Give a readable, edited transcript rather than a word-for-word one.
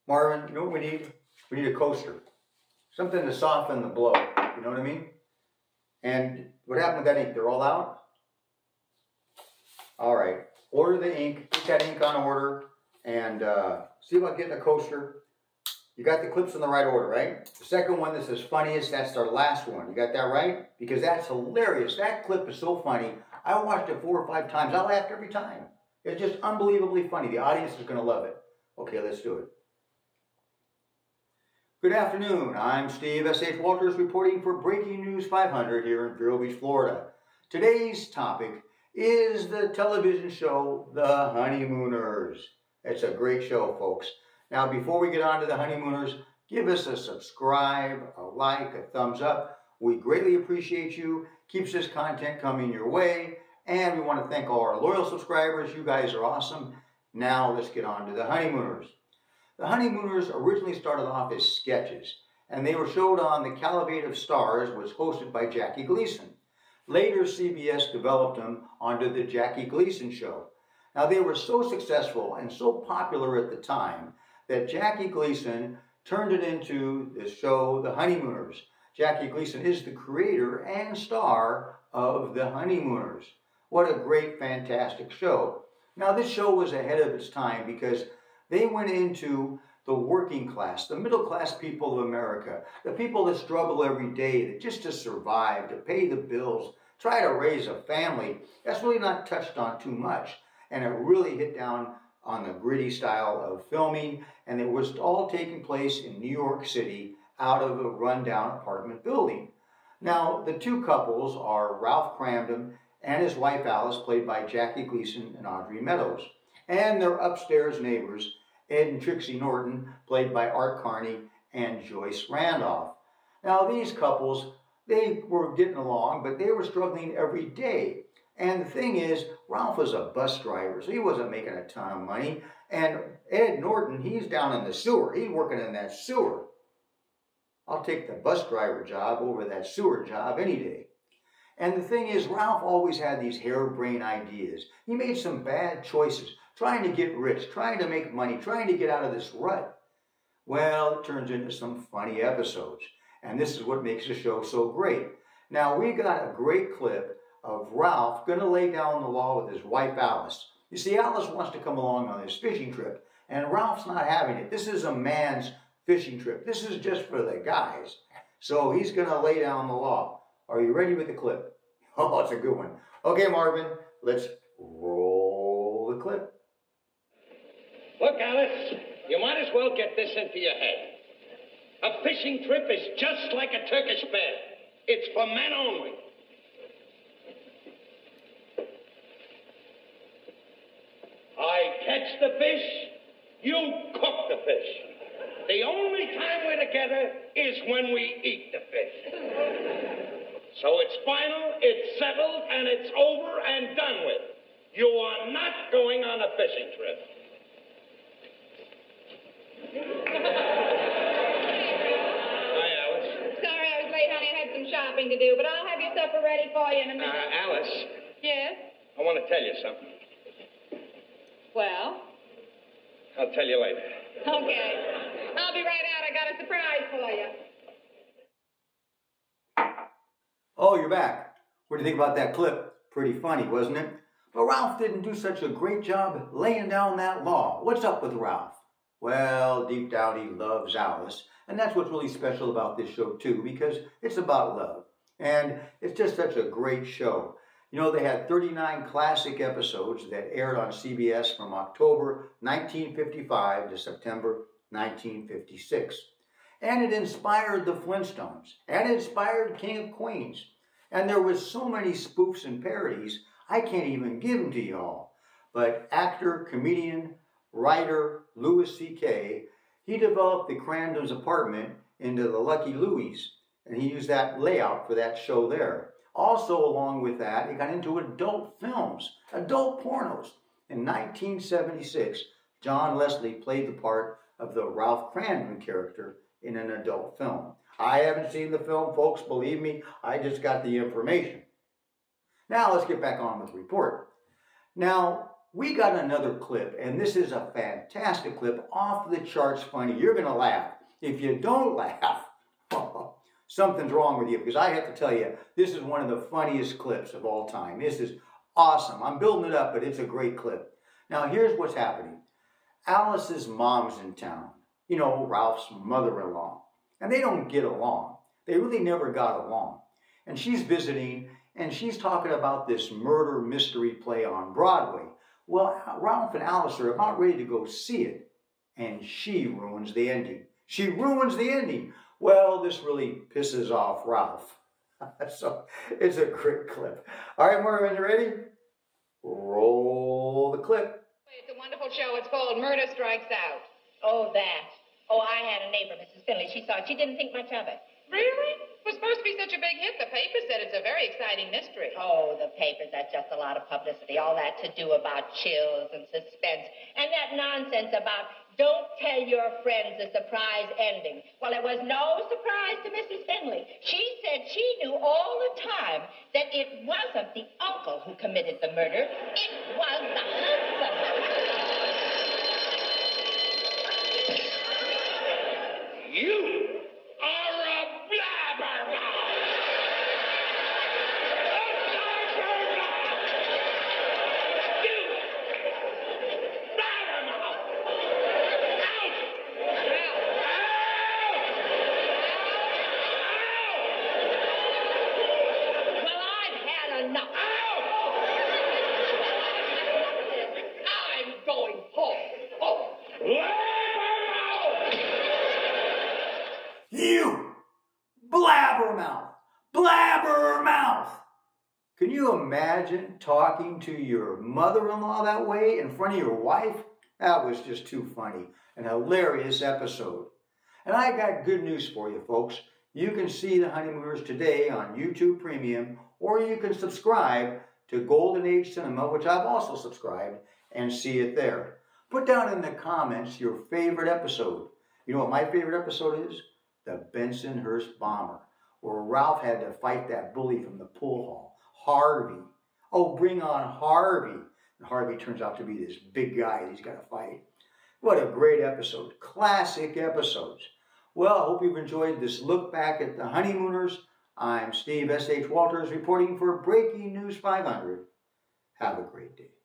Marvin, you know what we need? We need a coaster. Something to soften the blow. You know what I mean? And what happened with that ink? They're all out? All right. Order the ink. Put that ink on order. And see about getting a coaster. You got the clips in the right order, right? The second one that says funniest, that's our last one. You got that right? Because that's hilarious. That clip is so funny. I watched it 4 or 5 times. I laughed every time. It's just unbelievably funny. The audience is going to love it. Okay, let's do it. Good afternoon. I'm Steve S.H. Walters reporting for Breaking News 500 here in Vero Beach, Florida. Today's topic is the television show, The Honeymooners. It's a great show, folks. Now, before we get on to The Honeymooners, give us a subscribe, a like, a thumbs up. We greatly appreciate you. Keeps this content coming your way. And we want to thank all our loyal subscribers. You guys are awesome. Now, let's get on to The Honeymooners. The Honeymooners originally started off as sketches, and they were showed on the Cavalcade of Stars, was hosted by Jackie Gleason. Later, CBS developed them onto the Jackie Gleason Show. Now, they were so successful and so popular at the time that Jackie Gleason turned it into the show The Honeymooners. Jackie Gleason is the creator and star of The Honeymooners. What a great, fantastic show. Now, this show was ahead of its time because they went into the working class, the middle class people of America, the people that struggle every day just to survive, to pay the bills, try to raise a family. That's really not touched on too much. And it really hit down on the gritty style of filming, and it was all taking place in New York City out of a rundown apartment building. Now, the two couples are Ralph Kramden and his wife Alice, played by Jackie Gleason and Audrey Meadows, and their upstairs neighbors, Ed and Trixie Norton, played by Art Carney and Joyce Randolph. Now, these couples, they were getting along, but they were struggling every day. And the thing is, Ralph was a bus driver, so he wasn't making a ton of money. And Ed Norton, he's down in the sewer. He's working in that sewer. I'll take the bus driver job over that sewer job any day. And the thing is, Ralph always had these harebrained ideas. He made some bad choices, trying to get rich, trying to make money, trying to get out of this rut. Well, it turns into some funny episodes. And this is what makes the show so great. Now, we got a great clip of Ralph going to lay down the law with his wife Alice. You see, Alice wants to come along on this fishing trip, and Ralph's not having it. This is a man's fishing trip. This is just for the guys. So he's going to lay down the law. Are you ready with the clip? Oh, it's a good one. Okay, Marvin, let's roll the clip. Look, Alice, you might as well get this into your head. A fishing trip is just like a Turkish bed. It's for men only. I catch the fish, you cook the fish. The only time we're together is when we eat the fish. So it's final, it's settled, and it's over and done with. You are not going on a fishing trip. Hi, Alice. Sorry I was late, honey. I had some shopping to do, but I'll have your supper ready for you in a minute. Alice. Yes? I want to tell you something. Well? I'll tell you later. Okay. I'll be right out. I got a surprise for you. Oh, you're back. What do you think about that clip? Pretty funny, wasn't it? But Ralph didn't do such a great job laying down that law. What's up with Ralph? Well, deep down he loves Alice. And that's what's really special about this show, too, because it's about love. And it's just such a great show. You know, they had 39 classic episodes that aired on CBS from October 1955 to September 1956. And it inspired the Flintstones. And it inspired King of Queens. And there was so many spoofs and parodies, I can't even give them to you all. But actor, comedian, writer Louis C.K., he developed the Kramden's apartment into the Lucky Louie's. And he used that layout for that show there. Also, along with that, he got into adult films, adult pornos. In 1976, John Leslie played the part of the Ralph Kramden character in an adult film. I haven't seen the film, folks, believe me, I just got the information. Now, let's get back on with the report. Now, we got another clip, and this is a fantastic clip, off the charts funny. You're going to laugh. If you don't laugh, something's wrong with you, because I have to tell you, this is one of the funniest clips of all time. This is awesome. I'm building it up, but it's a great clip. Now, here's what's happening. Alice's mom's in town. You know, Ralph's mother-in-law. And they don't get along. They really never got along. And she's visiting, and she's talking about this murder mystery play on Broadway. Well, Ralph and Alice are about ready to go see it, and she ruins the ending. She ruins the ending. Well, this really pisses off Ralph. So it's a great clip. All right, Maureen, you ready? Roll the clip. It's a wonderful show. It's called Murder Strikes Out. Oh, that. Oh, I had a neighbor, Mrs. Finley. She saw it. She didn't think much of it. Really? It was supposed to be such a big hit. The paper said it's a very exciting mystery. Oh, the papers, that's just a lot of publicity. All that to do about chills and suspense. And that nonsense about don't tell your friends the surprise ending. Well, it was no surprise to Mrs. Finley. She said she knew all the time that it wasn't the uncle who committed the murder. It was the husband. You are a blabbermouth! A blabbermouth! You! Blabbermouth! Out! Well, I've had enough. I'm going home. Oh. You! Blabbermouth! Blabbermouth! Can you imagine talking to your mother-in-law that way in front of your wife? That was just too funny. An hilarious episode. And I got good news for you, folks. You can see The Honeymooners today on YouTube Premium, or you can subscribe to Golden Age Cinema, which I've also subscribed, and see it there. Put down in the comments your favorite episode. You know what my favorite episode is? The Bensonhurst Bomber, where Ralph had to fight that bully from the pool hall, Harvey. Oh, bring on Harvey. And Harvey turns out to be this big guy he's got to fight. What a great episode. Classic episodes. Well, I hope you've enjoyed this look back at The Honeymooners. I'm Steve S.H. Walters reporting for Breaking News 500. Have a great day.